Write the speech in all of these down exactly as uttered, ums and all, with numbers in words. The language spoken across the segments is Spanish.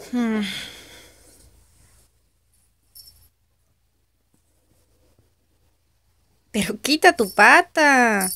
Hmm. Pero quita tu pata.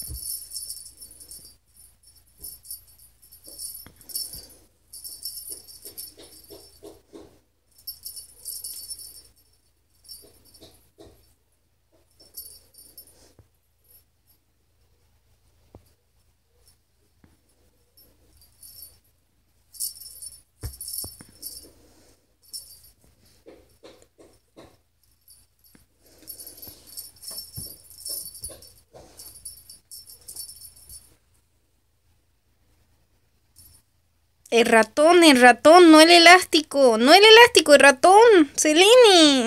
El ratón, el ratón, no el elástico. No el elástico, el ratón. Selene.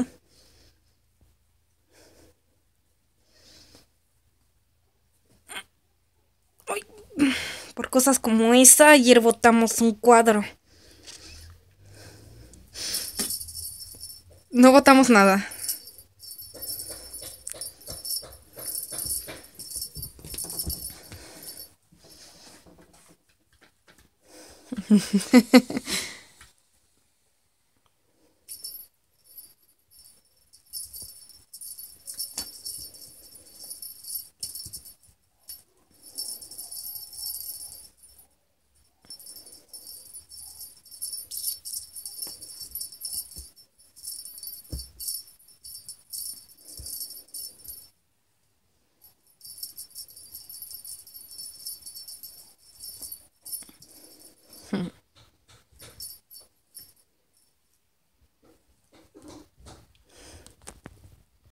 Ay, por cosas como esa, ayer botamos un cuadro. No botamos nada.